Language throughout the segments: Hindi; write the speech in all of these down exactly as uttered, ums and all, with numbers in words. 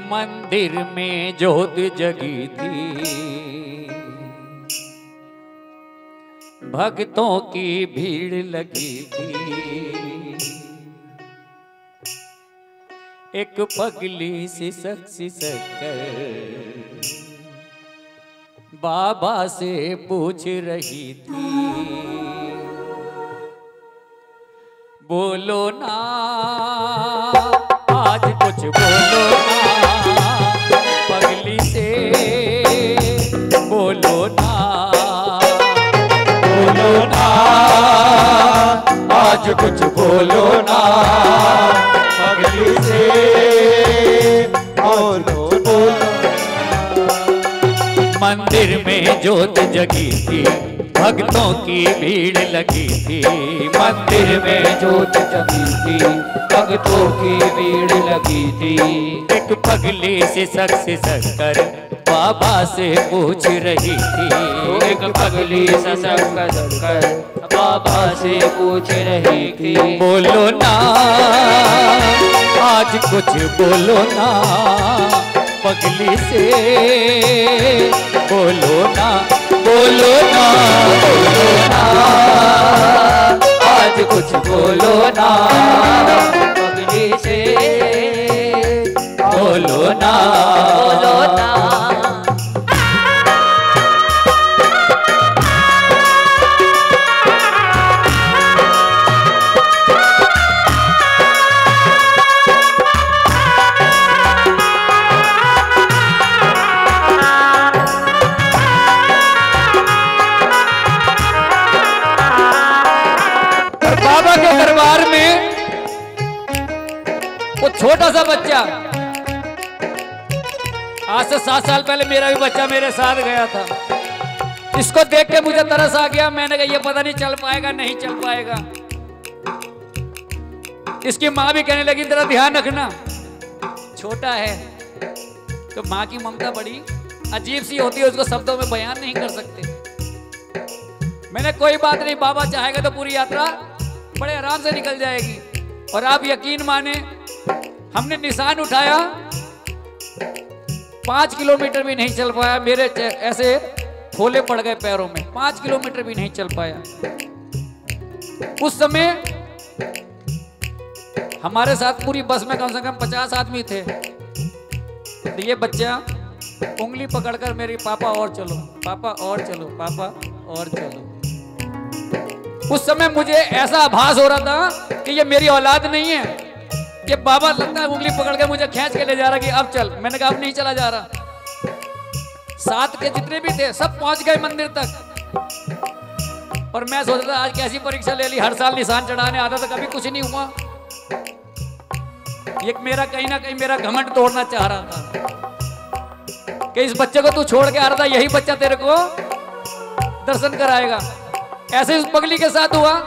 मंदिर में ज्योत जगी थी, भक्तों की भीड़ लगी थी। एक पगली सिसक सिसक कर बाबा से पूछ रही थी, बोलो ना आज कुछ बोलो ना, पगली से बोलो ना, बोलो ना आज कुछ बोलो ना, पगली से बोलो बोलो। मंदिर में ज्योत जगी थी, भक्तों की भीड़ लगी थी। मंदिर में ज्योत जगी थी, भक्तों की भीड़ लगी थी। एक पगली सिसक सिसक कर बाबा से पूछ रही थी, एक पगली सिसक सिसक कर बाबा से पूछ रही थी, बोलो ना आज कुछ बोलो ना, पगली से बोलो ना, बोलो ना, बोलो ना आज कुछ बोलो ना, पगली से बोलो ना, बोलो ना। बाबा के दरबार में वो छोटा सा बच्चा, आज से सात साल पहले मेरा भी बच्चा मेरे साथ गया था। इसको देख के मुझे तरस आ गया। मैंने कहा ये पता नहीं चल पाएगा नहीं चल पाएगा। इसकी माँ भी कहने लगी तेरा ध्यान रखना, छोटा है। तो माँ की ममता बड़ी अजीब सी होती है, उसको शब्दों में बयान नहीं कर सकते। मैंने कोई बात नहीं, बाबा चाहेगा तो पूरी यात्रा बड़े आराम से निकल जाएगी। और आप यकीन माने, हमने निशान उठाया, पांच किलोमीटर भी नहीं चल पाया। मेरे ऐसे फोले पड़ गए पैरों में, पांच किलोमीटर भी नहीं चल पाया। उस समय हमारे साथ पूरी बस में कम से कम पचास आदमी थे। तो ये बच्चा उंगली पकड़कर मेरी पापा और चलो, पापा और चलो, पापा और चलो। उस समय मुझे ऐसा आभास हो रहा था कि ये मेरी औलाद नहीं है। ये बाबा लगता है उंगली पकड़ के मुझे खींच के ले जा रहा कि अब चल। मैंने कहा अब नहीं चला जा रहा। साथ के जितने भी थे सब पहुंच गए मंदिर तक। और मैं सोच रहा था आज कैसी परीक्षा ले ली, हर साल निशान चढ़ाने आता था, कभी कुछ नहीं हुआ। ये मेरा कहीं ना कहीं मेरा घमंड तोड़ना चाह रहा था कि इस बच्चे को तू छोड़ के आ रहा था, यही बच्चा तेरे को दर्शन कराएगा। ऐसे उस पगली के साथ हुआ।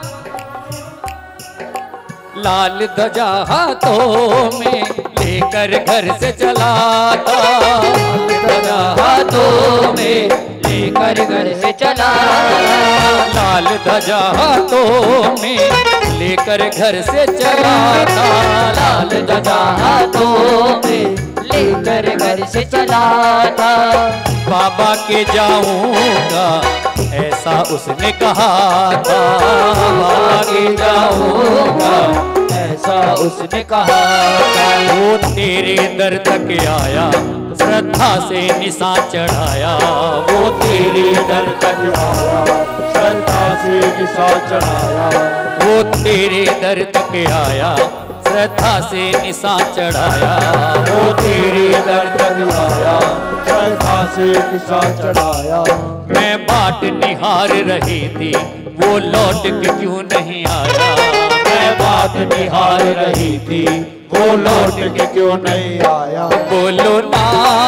लाल ध्वजा हाथों में लेकर घर से चला था, लाल ध्वजा हाथों में लेकर घर से चला, लाल ध्वजा हाथों में लेकर घर से चला था, लाल ध्वजा हाथों में लेकर घर से चला था। बाबा के जाऊंगा ऐसा उसने कहा था, बाबा के जाऊंगा ऐसा उसने कहा था। वो तेरे दर तक आया, श्रद्धा से निशान चढ़ाया, वो तेरे दर तक आया, श्रद्धा से निशान चढ़ाया, वो तेरे दर तक आया, श्रद्धा से निशान चढ़ाया, वो तेरे दर तक आया, श्रद्धा से निशान चढ़ाया। मैं बाट निहार रही थी, वो लौट के क्यों नहीं आया, मैं बाट निहार रही थी, वो लौट के क्यों नहीं आया। बोलो ना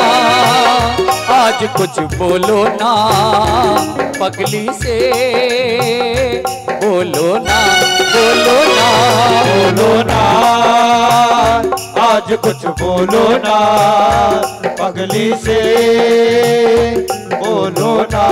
आज कुछ बोलो ना, पगली से बोलो ना, बोलो ना, बोलो ना आज कुछ बोलो ना, पगली से बोलो ना।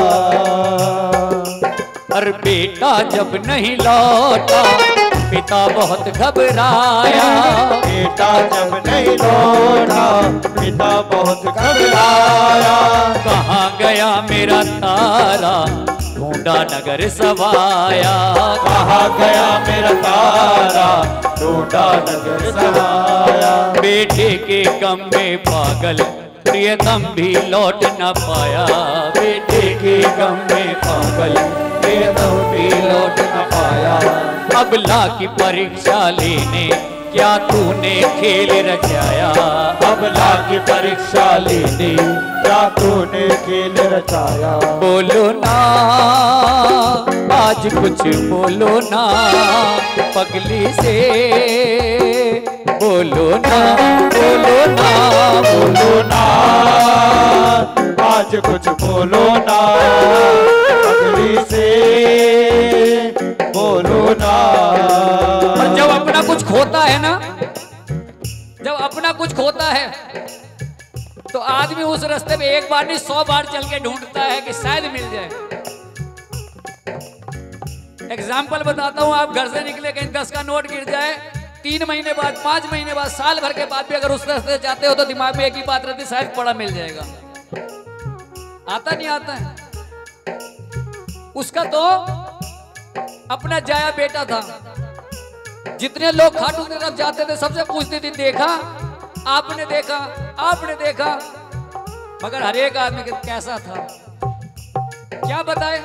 और बेटा जब नहीं लौटा पिता बहुत घबराया, बेटा जब नहीं लौटा पिता बहुत घबराया। कहाँ गया मेरा तारा ढूंढा नगर सवाया। कहाँ गया मेरा तारा ढूंढा नगर सवाया। बेटे के गम में पागल प्रियतम भी लौट न पाया। बेटे के गम में पागल प्रियतम भी लौट न पाया। अबला की परीक्षा लेने क्या तूने खेल रचाया। अबला की परीक्षा लेने क्या तूने खेल रचाया। बोलो ना आज कुछ बोलो ना पगली से। बोलो ना बोलो ना बोलो ना आज कुछ बोलो ना पगली से। बोलो ना। और जब अपना कुछ खोता है ना, जब अपना कुछ खोता है तो आदमी उस रास्ते में एक बार नहीं सौ बार चल के ढूंढता है कि शायद मिल जाए। एग्जाम्पल बताता हूं, आप घर से निकले कहीं दस का नोट गिर जाए, तीन महीने बाद, पांच महीने बाद, साल भर के बाद भी अगर उस रास्ते जाते हो तो दिमाग में एक ही बात रहती, शायद पड़ा मिल जाएगा। आता नहीं आता है। उसका तो अपना जाया बेटा था। जितने लोग खाटू की तरफ जाते थे सबसे पूछती थी, देखा आपने, देखा आपने देखा, मगर हर एक आदमी कैसा था क्या बताए।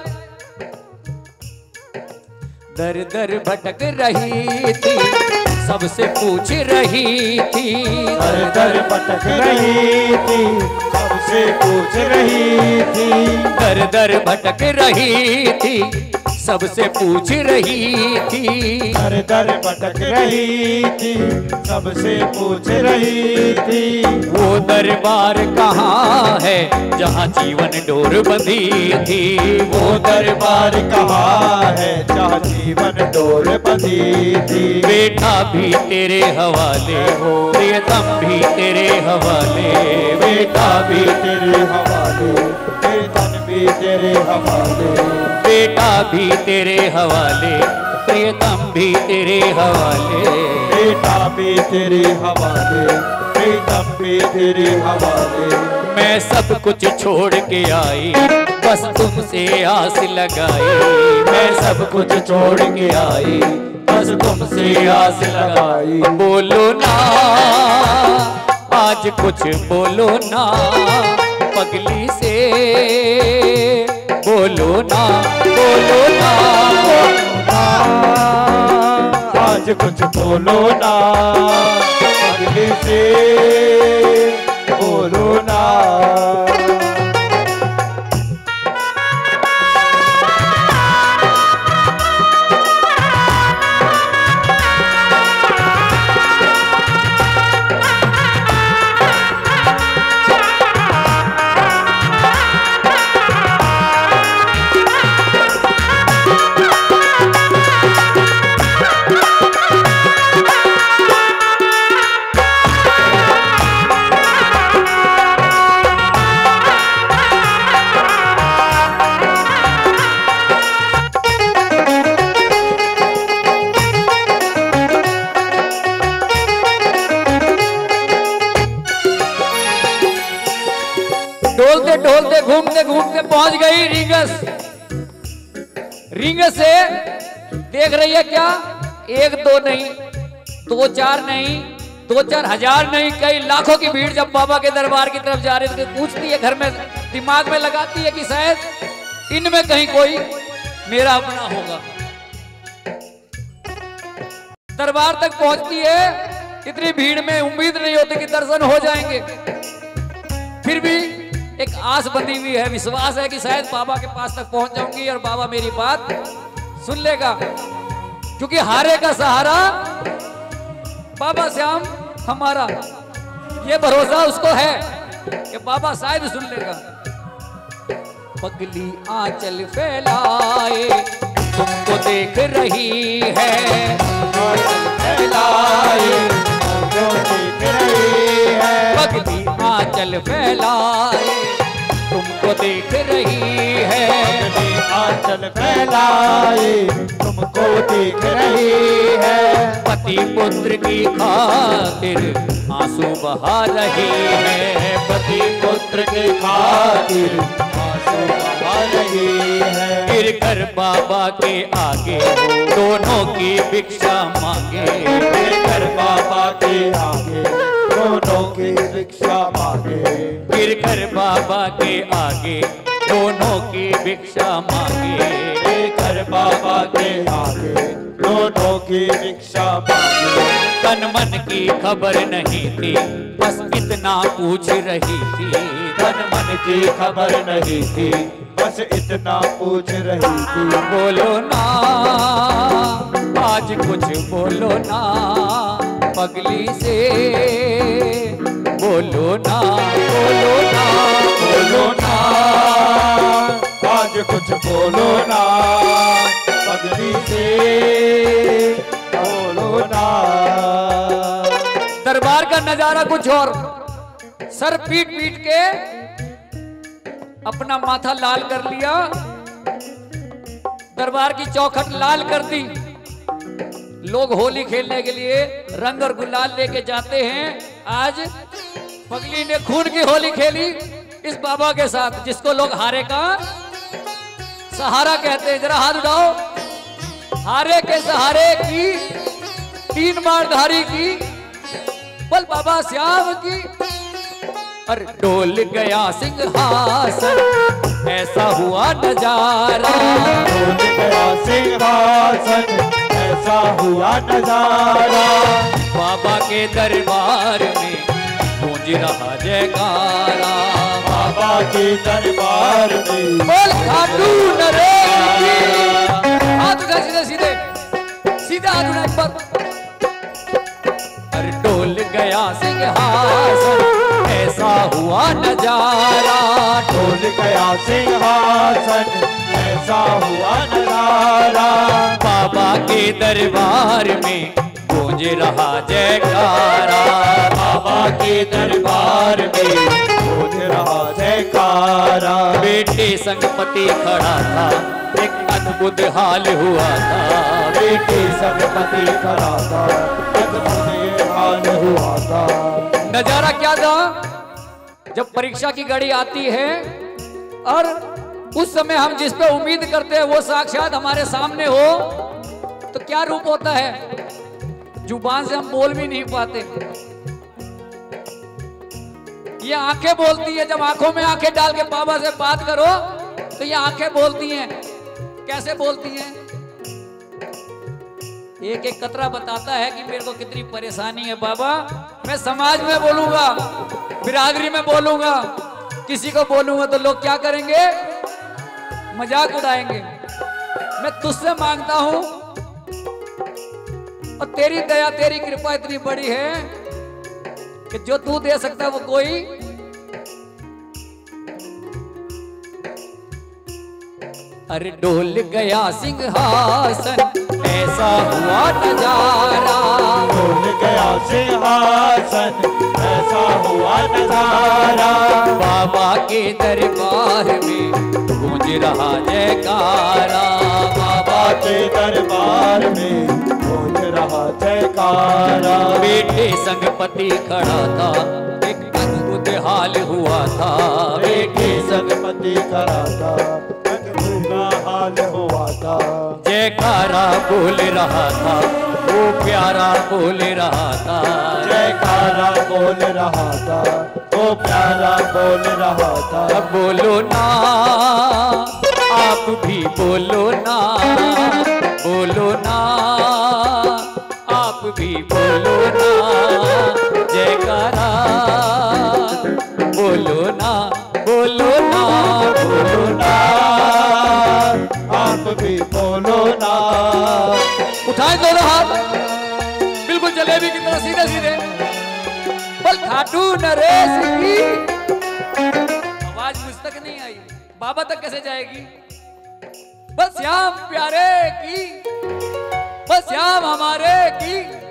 दर दर भटक रही थी सबसे पूछ रही थी। दर दर भटक रही थी सबसे पूछ रही थी। दर दर भटक रही थी सबसे पूछ रही थी। दर दर भटक रही थी सबसे पूछ रही थी। वो दरबार कहाँ है जहाँ जीवन डोर बंधी थी। वो दरबार कहाँ है जहाँ जीवन डोर बंधी थी। बेटा भी तेरे हवाले हो, प्रियतम भी तेरे हवाले। बेटा भी तेरे हवाले, बेटन भी तेरे हवाले। बेटा भी तेरे हवाले, प्रियतम भी तेरे हवाले। बेटा भी तेरे हवाले, प्रीतम भी तेरे हवाले। मैं सब कुछ छोड़ के आई बस तुमसे आस लगाई। मैं सब कुछ छोड़ के आई बस तुमसे आस लगाई। बोलो ना आज कुछ बोलो ना पगली से। बोलो ना बोलो ना आज कुछ बोलो ना पगली से। बोलो ना। ढोलते ढोलते घूमते घूमते पहुंच गई रींगस। रींगस से देख रही है क्या, एक दो नहीं, दो चार नहीं, दो चार हजार नहीं, कई लाखों की भीड़ जब बाबा के दरबार की तरफ जा रही थी। पूछती है घर में, दिमाग में लगाती है कि शायद इनमें कहीं कोई मेरा अपना होगा। दरबार तक पहुंचती है, इतनी भीड़ में उम्मीद नहीं होती कि दर्शन हो जाएंगे, फिर भी एक आस बंधी हुई है, विश्वास है कि शायद बाबा के पास तक पहुंच जाऊंगी और बाबा मेरी बात सुन लेगा। क्योंकि हारे का सहारा बाबा श्याम हमारा, ये भरोसा उसको है कि बाबा शायद सुन लेगा। पगली आंचल फैलाए तुमको देख रही है। आंचल फैलाए तुमको देख रही है। पगली आंचल फैलाए तुमको देख रही है। पगली आंचल फैलाए तुमको देख रही है। पति पुत्र की खातिर आंसू बहा रही है, पति पुत्र के खातिर आंसू बहा रही है। गिर कर बाबा के आगे दोनों की भिक्षा मांगे, गिर कर बाबा के आगे दोनों की भिक्षा मांगे, गिर कर बाबा के आगे दोनों की भिक्षा मांगे, गिर कर बाबा के आगे दोनों की भिक्षा मांगे। तन मन की खबर नहीं थी, बस इतना पूछ रही थी, तन मन की खबर नहीं थी, बस इतना पूछ रही थी। बोलो ना आज कुछ बोलो ना पगली से, बोलो ना बोलो ना बोलो ना आज कुछ बोलो ना पगली से, बोलो ना। दरबार का नजारा कुछ और, सर पीट पीट के अपना माथा लाल कर लिया, दरबार की चौखट लाल कर दी। लोग होली खेलने के लिए रंग और गुलाल लेके जाते हैं। आज पगली ने खून की होली खेली इस बाबा के साथ, जिसको लोग हारे का सहारा कहते हैं। जरा हाथ उठाओ। हारे के सहारे की तीन बार धारी की, बोल बाबा श्याम की। और डोल गया सिंहासन, ऐसा हुआ नजारा, डोल गया सिंहासन, ऐसा हुआ नजारा। बाबा के दरबार में गूंज रहा जयकारा, बाबा के दरबार में बोल खाटू नरेश की। हाथ उठा सीधे सीधे सीधे हाथ उठा पर। और डोल गया सिंहासन, ऐसा हुआ नजारा, डोल गया सिंहासन, ऐसा हुआ नजारा। बाबा के दरबार में गूंज रहा जयकारा, बाबा के दरबार में गूंज रहा जयकारा। बेटे संग पति खड़ा था, एक अद्भुत हाल हुआ था, बेटे संग पति खड़ा था, अद्भुत हाल हुआ था। नजारा क्या था? जब परीक्षा की घड़ी आती है और उस समय हम जिस पे उम्मीद करते हैं वो साक्षात हमारे सामने हो, तो क्या रूप होता है? जुबान से हम बोल भी नहीं पाते, ये आंखें बोलती है। जब आंखों में आंखें डाल के बाबा से बात करो तो ये आंखें बोलती हैं। कैसे बोलती हैं? एक एक कतरा बताता है कि मेरे को कितनी परेशानी है बाबा। मैं समाज में बोलूंगा, बिरादरी में बोलूंगा, किसी को बोलूंगा तो लोग क्या करेंगे? मजाक उड़ाएंगे। मैं तुझसे मांगता हूं और तेरी दया तेरी कृपा इतनी बड़ी है कि जो तू दे सकता है वो कोई अरे डोल गया सिंहासन, ऐसा हुआ नजारा, डोल गया सिंहासन, ऐसा हुआ नजारा। बाबा के दरबार में गूंज रहा जयकारा, बाबा के दरबार में गूंज रहा जयकारा। बेटे संग पति खड़ा था, एक अद्भुत हाल हुआ था, बेटे संग पति खड़ा था, हाल हुआ था। जयकारा बोल रहा था, वो प्यारा बोल रहा था, जयकारा बोल रहा था, वो प्यारा बोल रहा था। अब बोलो ना आप भी बोलो ना, बोलो ना आप भी बोलो ना, जयकारा बोलो ना, बोलो ना, बोलो ना, आप भी बोलो ना। उठाए दोनों हाथ, बिल्कुल जलेबी की तरह सीधे सीधे। बल खाटू नरेश की आवाज मुझ तक नहीं आई, बाबा तक कैसे जाएगी? बस श्याम प्यारे की, बस श्याम हमारे की।